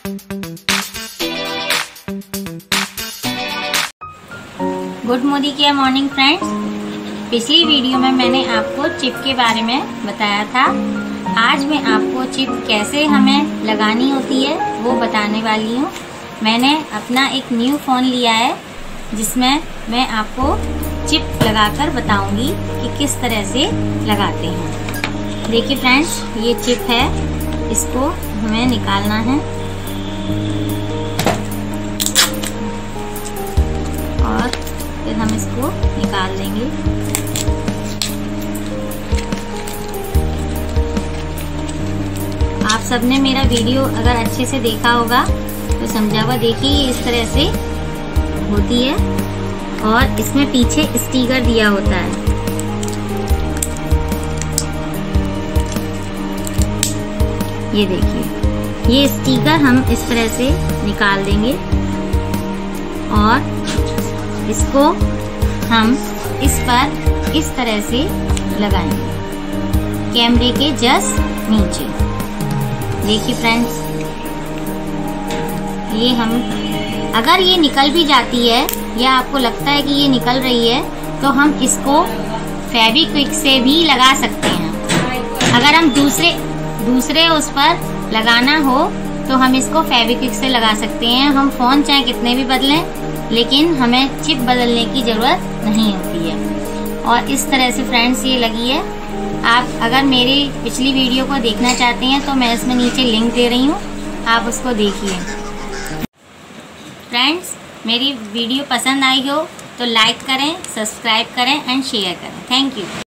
Good morning friends. पिछली video में मैंने आपको चिप के बारे में बताया था। आज मैं आपको चिप कैसे हमें लगानी होती है वो बताने वाली हूँ। मैंने अपना एक न्यू फ़ोन लिया है जिसमें मैं आपको चिप लगाकर बताऊंगी कि किस तरह से लगाते हैं। देखिए फ्रेंड्स, ये चिप है, इसको हमें निकालना है और फिर हम इसको निकाल देंगे। आप सबने मेरा वीडियो अगर अच्छे से देखा होगा तो समझा होगा। देखिए ये इस तरह से होती है और इसमें पीछे स्टिकर दिया होता है। ये देखिए, ये स्टिकर हम इस तरह से निकाल देंगे और इसको हम इस पर इस तरह से लगाएंगे कैमरे के जस्ट नीचे। देखिए फ्रेंड्स, ये हम अगर ये निकल भी जाती है या आपको लगता है कि ये निकल रही है तो हम इसको फेविक्विक से भी लगा सकते हैं। अगर हम दूसरे उस पर लगाना हो तो हम इसको फेविक्विक से लगा सकते हैं। हम फ़ोन चाहे कितने भी बदलें लेकिन हमें चिप बदलने की ज़रूरत नहीं होती है। और इस तरह से फ्रेंड्स ये लगी है। आप अगर मेरी पिछली वीडियो को देखना चाहते हैं तो मैं इसमें नीचे लिंक दे रही हूँ, आप उसको देखिए। फ्रेंड्स, मेरी वीडियो पसंद आई हो तो लाइक करें, सब्सक्राइब करें एंड शेयर करें। Thank you.